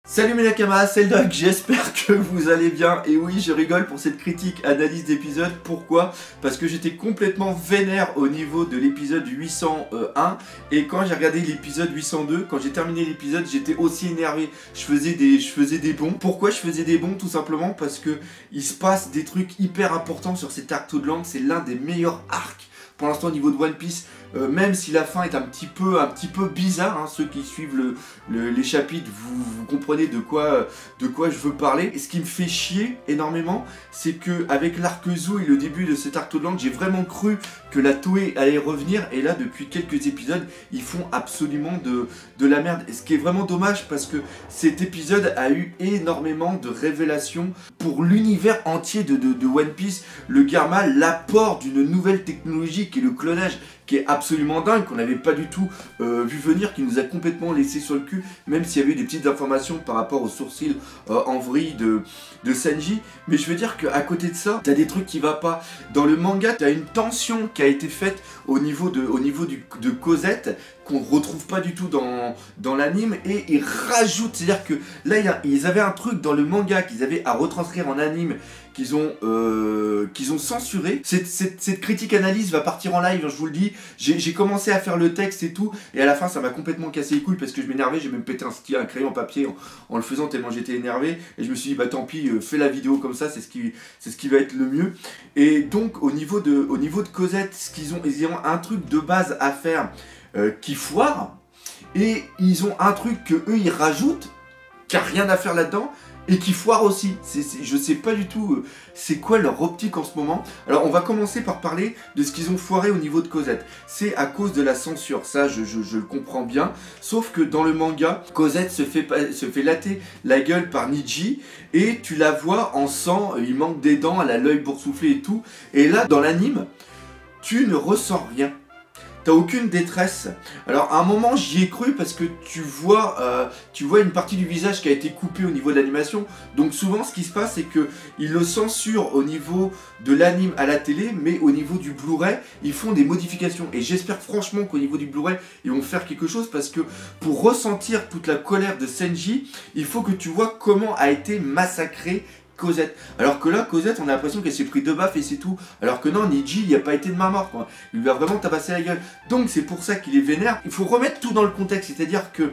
Salut mes Nakamas, c'est le Doc, j'espère que vous allez bien. Et oui, je rigole pour cette critique analyse d'épisode. Pourquoi? Parce que j'étais complètement vénère au niveau de l'épisode 801. Et quand j'ai regardé l'épisode 802, quand j'ai terminé l'épisode, j'étais aussi énervé. Je faisais des bons. Pourquoi je faisais des bons? Tout simplement parce que il se passe des trucs hyper importants sur cet arc Toadland. C'est l'un des meilleurs arcs pour l'instant au niveau de One Piece, même si la fin est un petit peu bizarre, hein, ceux qui suivent les chapitres, vous comprenez de quoi je veux parler. Et ce qui me fait chier énormément, c'est que avec l'arc Zou et le début de cet arc Toadland, j'ai vraiment cru que la Toei allait revenir, et là depuis quelques épisodes, ils font absolument de la merde. Et ce qui est vraiment dommage, parce que cet épisode a eu énormément de révélations pour l'univers entier de One Piece, le Garma, l'apport d'une nouvelle technologie qui est le clonage, qui est absolument dingue, qu'on n'avait pas du tout vu venir, qui nous a complètement laissé sur le cul, même s'il y avait des petites informations par rapport aux sourcils en vrille de Sanji. Mais je veux dire qu'à côté de ça, t'as des trucs qui va pas. Dans le manga, t'as une tension qui a été faite au niveau de Cosette, qu'on retrouve pas du tout dans l'anime, et ils rajoutent, c'est-à-dire que là, ils avaient un truc dans le manga qu'ils avaient à retranscrire en anime, qu'ils ont censuré. Cette critique analyse va partir en live, je vous le dis. J'ai commencé à faire le texte et tout, et à la fin ça m'a complètement cassé les couilles parce que je m'énervais. J'ai même pété un crayon en papier en le faisant tellement j'étais énervé, et je me suis dit bah tant pis, fais la vidéo comme ça, c'est ce qui va être le mieux. Et donc au niveau de Cosette, ils ont un truc de base à faire qui foire, et ils ont un truc que eux ils rajoutent qui a rien à faire là-dedans et qui foire aussi. Je sais pas du tout c'est quoi leur optique en ce moment. Alors on va commencer par parler de ce qu'ils ont foiré au niveau de Cosette. C'est à cause de la censure, ça je le comprends bien, sauf que dans le manga, Cosette se fait latter la gueule par Niji, et tu la vois en sang, il manque des dents, elle a l'œil boursouflé et tout, et là dans l'anime, tu ne ressens rien. T'as aucune détresse. Alors à un moment j'y ai cru parce que tu vois une partie du visage qui a été coupée au niveau de l'animation. Donc souvent ce qui se passe, c'est que ils le censurent au niveau de l'anime à la télé, mais au niveau du Blu-ray ils font des modifications. Et j'espère franchement qu'au niveau du Blu-ray ils vont faire quelque chose, parce que pour ressentir toute la colère de Sanji, il faut que tu vois comment a été massacré Cosette. Alors que là, Cosette, on a l'impression qu'elle s'est pris 2 baffes et c'est tout. Alors que non, Niji, il n'y a pas été de main morte, quoi. Il lui a vraiment tabassé la gueule. Donc c'est pour ça qu'il est vénère. Il faut remettre tout dans le contexte, c'est-à-dire que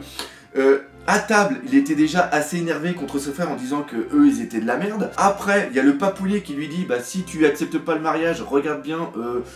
à table, il était déjà assez énervé contre ses frères en disant que eux, ils étaient de la merde. Après, il y a le papoulier qui lui dit bah si tu acceptes pas le mariage, regarde bien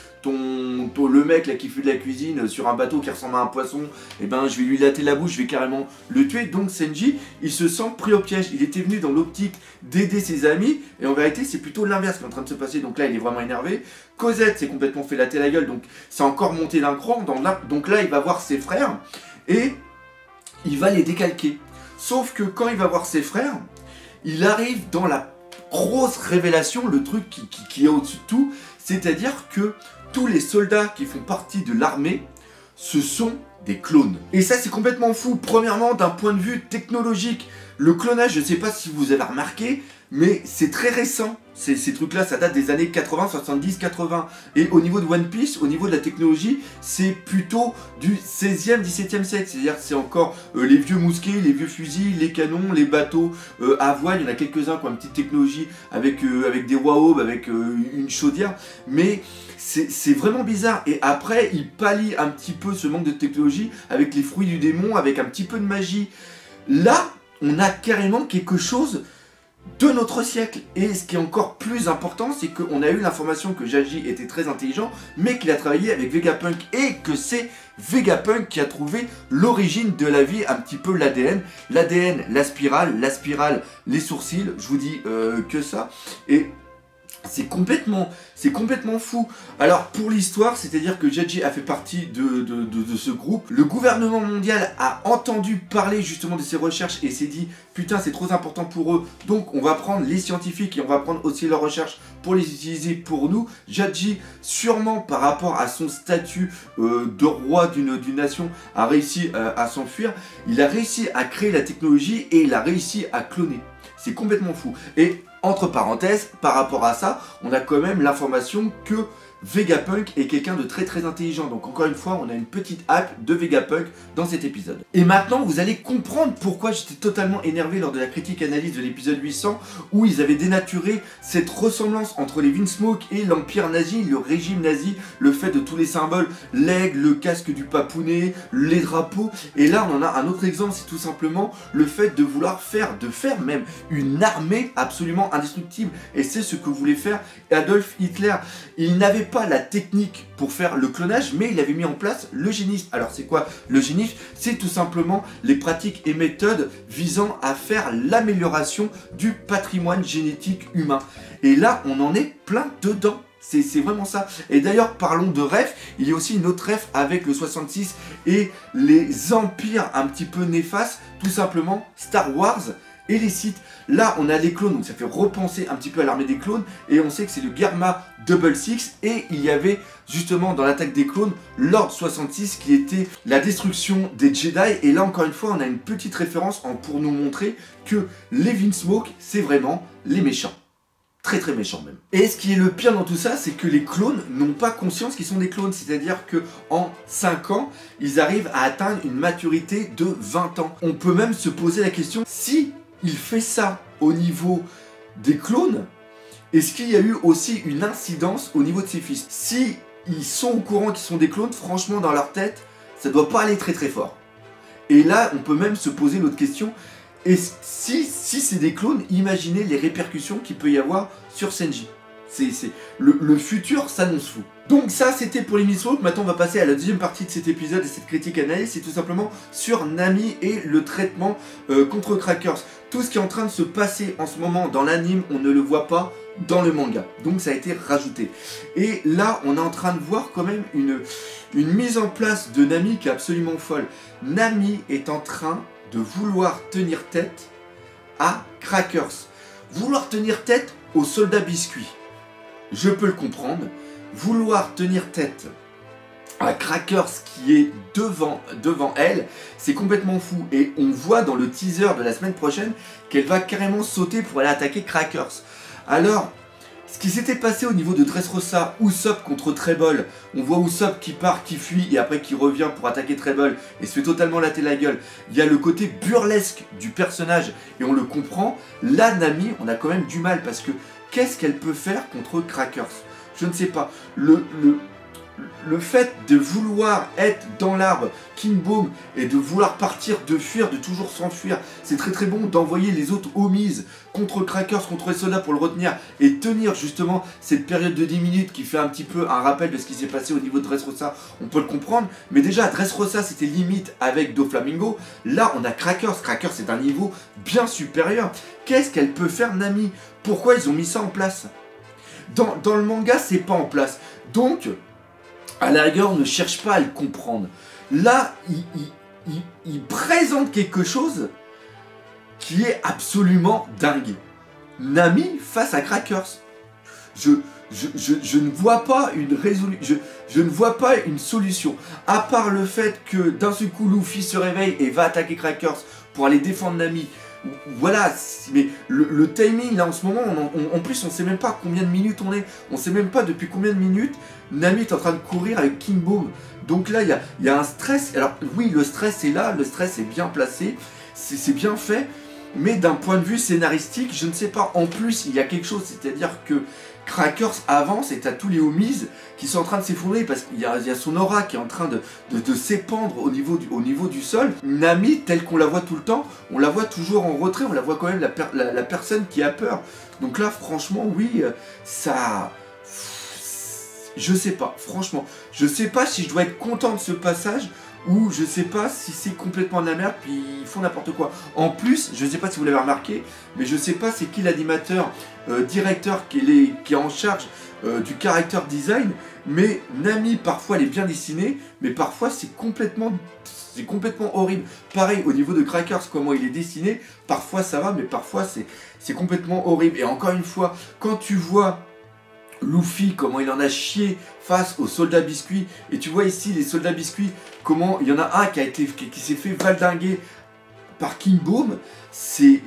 le mec là qui fait de la cuisine sur un bateau qui ressemble à un poisson, et ben je vais lui latter la bouche, je vais carrément le tuer. Donc Sanji, il se sent pris au piège. Il était venu dans l'optique d'aider ses amis, et en vérité c'est plutôt l'inverse qui est en train de se passer. Donc là il est vraiment énervé. Cosette s'est complètement fait latter la gueule, donc c'est encore monté d'un cran. Donc là il va voir ses frères et il va les décalquer. Sauf que quand il va voir ses frères, il arrive dans la grosse révélation, le truc qui est au-dessus de tout, c'est-à-dire que tous les soldats qui font partie de l'armée, ce sont des clones. Et ça c'est complètement fou. Premièrement, d'un point de vue technologique, le clonage, je ne sais pas si vous avez remarqué, mais c'est très récent. Ces trucs-là, ça date des années 80, 70, 80. Et au niveau de One Piece, au niveau de la technologie, c'est plutôt du 16e, 17e siècle. C'est-à-dire que c'est encore les vieux mousquets, les vieux fusils, les canons, les bateaux à voile. Il y en a quelques-uns qui ont une petite technologie avec des waobs, avec une chaudière. Mais c'est vraiment bizarre. Et après, il pallie un petit peu ce manque de technologie avec les fruits du démon, avec un petit peu de magie. Là, on a carrément quelque chose de notre siècle. Et ce qui est encore plus important, c'est qu'on a eu l'information que Jaji était très intelligent, mais qu'il a travaillé avec Vegapunk, et que c'est Vegapunk qui a trouvé l'origine de la vie, un petit peu l'ADN. L'ADN, la spirale, les sourcils, je vous dis que ça. Et c'est complètement fou. Alors pour l'histoire, c'est-à-dire que Jaji a fait partie de ce groupe. Le gouvernement mondial a entendu parler justement de ces recherches et s'est dit putain c'est trop important pour eux, donc on va prendre les scientifiques et on va prendre aussi leurs recherches pour les utiliser pour nous. Jaji, sûrement par rapport à son statut de roi d'une nation, a réussi à s'enfuir. Il a réussi à créer la technologie et il a réussi à cloner. C'est complètement fou. Et entre parenthèses, par rapport à ça, on a quand même l'information que Vegapunk est quelqu'un de très intelligent. Donc encore une fois, on a une petite hype de Vegapunk dans cet épisode. Et maintenant, vous allez comprendre pourquoi j'étais totalement énervé lors de la critique analyse de l'épisode 800, où ils avaient dénaturé cette ressemblance entre les Vinsmoke et l'Empire nazi, le régime nazi, le fait de tous les symboles, l'aigle, le casque du papounet, les drapeaux. Et là, on en a un autre exemple, c'est tout simplement le fait de vouloir faire même une armée absolument indestructible. Et c'est ce que voulait faire Adolf Hitler. Il n'avait pas la technique pour faire le clonage, mais il avait mis en place l'eugénisme. Alors c'est quoi l'eugénisme? C'est tout simplement les pratiques et méthodes visant à faire l'amélioration du patrimoine génétique humain. Et là, on en est plein dedans. C'est vraiment ça. Et d'ailleurs, parlons de ref, il y a aussi une autre ref avec le 66 et les empires un petit peu néfastes, tout simplement Star Wars et les Sith. Là, on a les clones, donc ça fait repenser un petit peu à l'armée des clones, et on sait que c'est le Garma Double Six, et il y avait justement dans l'attaque des clones l'Ordre 66 qui était la destruction des Jedi, et là encore une fois, on a une petite référence pour nous montrer que les Vinsmoke, c'est vraiment les méchants. Très méchants même. Et ce qui est le pire dans tout ça, c'est que les clones n'ont pas conscience qu'ils sont des clones, c'est-à-dire que en 5 ans, ils arrivent à atteindre une maturité de 20 ans. On peut même se poser la question, si il fait ça au niveau des clones, est-ce qu'il y a eu aussi une incidence au niveau de ses fils? Si ils sont au courant qu'ils sont des clones, franchement dans leur tête, ça doit pas aller très fort. Et là, on peut même se poser l'autre question, et si c'est des clones, imaginez les répercussions qu'il peut y avoir sur Senji. Le futur s'annonce fou. Donc ça c'était pour les Vinsmoke. Maintenant on va passer à la deuxième partie de cet épisode et cette critique analyse, c'est tout simplement sur Nami et le traitement contre Crackers. Tout ce qui est en train de se passer en ce moment dans l'anime, on ne le voit pas dans le manga. Donc ça a été rajouté. Et là on est en train de voir quand même une mise en place de Nami qui est absolument folle. Nami est en train de vouloir tenir tête à Crackers. Vouloir tenir tête aux soldats biscuits. Je peux le comprendre. Vouloir tenir tête à Crackers qui est devant elle, c'est complètement fou. Et on voit dans le teaser de la semaine prochaine qu'elle va carrément sauter pour aller attaquer Crackers. Alors, ce qui s'était passé au niveau de Dressrosa, Usopp contre Treble, on voit Usopp qui part, qui fuit et après qui revient pour attaquer Treble et se fait totalement latter la gueule. Il y a le côté burlesque du personnage et on le comprend. Là, Nami, on a quand même du mal parce que qu'est-ce qu'elle peut faire contre Crackers? Je ne sais pas. Le fait de vouloir être dans l'arbre King Boom et de vouloir partir, de fuir, de toujours s'enfuir, c'est très bon d'envoyer les autres homies contre Crackers, contre les soldats pour le retenir et tenir justement cette période de 10 minutes qui fait un petit peu un rappel de ce qui s'est passé au niveau de Dressrosa, on peut le comprendre, mais déjà Dressrosa c'était limite avec Doflamingo, là on a Crackers, Crackers c'est un niveau bien supérieur. Qu'est-ce qu'elle peut faire Nami? Pourquoi ils ont mis ça en place? Dans le manga c'est pas en place, donc à la rigueur, on ne cherche pas à le comprendre. Là, il présente quelque chose qui est absolument dingue. Nami face à Crackers. Je ne vois pas je ne vois pas une solution. À part le fait que d'un seul coup, Luffy se réveille et va attaquer Crackers pour aller défendre Nami. Voilà, mais le timing là en ce moment, en plus on sait même pas combien de minutes on est, on sait même pas depuis combien de minutes Nami est en train de courir avec King Boom. Donc là il y a un stress, alors oui le stress est là, le stress est bien placé, c'est bien fait, mais d'un point de vue scénaristique, je ne sais pas, en plus il y a quelque chose, c'est-à-dire que Crackers avance et t'as tous les homies qui sont en train de s'effondrer parce qu'il y a son aura qui est en train de s'épandre au niveau du sol. Nami, telle qu'on la voit tout le temps, on la voit toujours en retrait, on la voit quand même la personne qui a peur. Donc là, franchement, oui, ça... Je sais pas, franchement. Je sais pas si je dois être content de ce passage ou je sais pas si c'est complètement de la merde puis ils font n'importe quoi. En plus, je sais pas si vous l'avez remarqué, mais je sais pas c'est qui l'animateur, directeur qui est en charge du character design, mais Nami parfois elle est bien dessinée, mais parfois c'est complètement horrible. Pareil au niveau de Crackers, comment il est dessiné, parfois ça va, mais parfois c'est complètement horrible. Et encore une fois, quand tu vois Luffy, comment il en a chié face aux soldats biscuits, et tu vois ici les soldats biscuits, comment il y en a un qui s'est fait valdinguer par King Boom,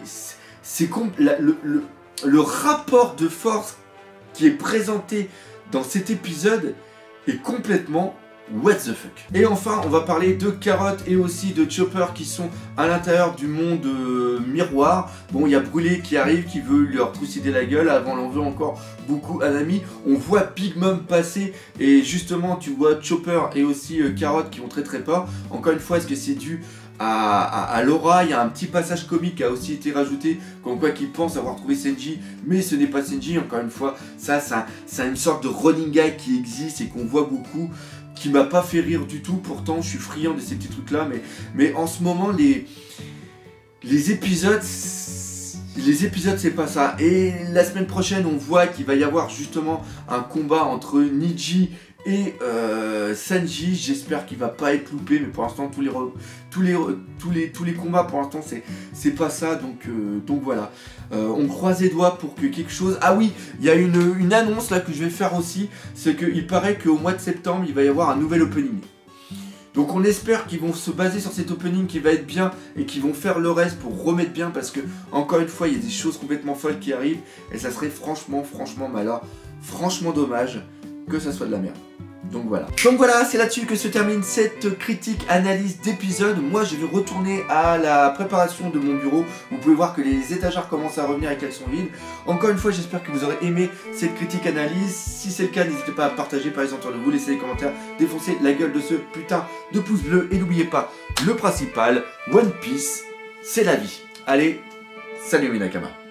le rapport de force qui est présenté dans cet épisode est complètement what the fuck. Et enfin, on va parler de Carrot et aussi de Chopper qui sont à l'intérieur du monde miroir. Bon, il y a Brûlé qui arrive, qui veut leur trucider la gueule. Avant, on en veut encore beaucoup à Nami. On voit Big Mom passer et justement, tu vois Chopper et aussi Carrot qui ont très peur. Encore une fois, est-ce que c'est dû à Laura? Il y a un petit passage comique qui a aussi été rajouté, comme quoi qu'il pense avoir trouvé Senji, mais ce n'est pas Senji. Encore une fois, ça c'est une sorte de running gag qui existe et qu'on voit beaucoup, qui m'a pas fait rire du tout. Pourtant, je suis friand de ces petits trucs là, mais en ce moment, les épisodes, c'est pas ça. Et la semaine prochaine, on voit qu'il va y avoir justement un combat entre Niji et Sanji. J'espère qu'il va pas être loupé, mais pour l'instant tous les combats pour l'instant c'est pas ça, donc voilà. On croise les doigts pour que quelque chose... Ah oui, il y a une annonce là que je vais faire aussi, c'est qu'il paraît qu'au mois de septembre il va y avoir un nouvel opening. Donc on espère qu'ils vont se baser sur cet opening qui va être bien et qu'ils vont faire le reste pour remettre bien, parce que encore une fois il y a des choses complètement folles qui arrivent et ça serait franchement malheur, franchement dommage que ça soit de la merde. Donc voilà, c'est là-dessus que se termine cette critique analyse d'épisode. Moi je vais retourner à la préparation de mon bureau. Vous pouvez voir que les étagères commencent à revenir et qu'elles sont vides. Encore une fois, j'espère que vous aurez aimé cette critique analyse. Si c'est le cas, n'hésitez pas à partager, par exemple autour de vous, laissez des commentaires, défoncez la gueule de ce putain de pouce bleu. Et n'oubliez pas, le principal, One Piece, c'est la vie. Allez, salut mes Nakamas.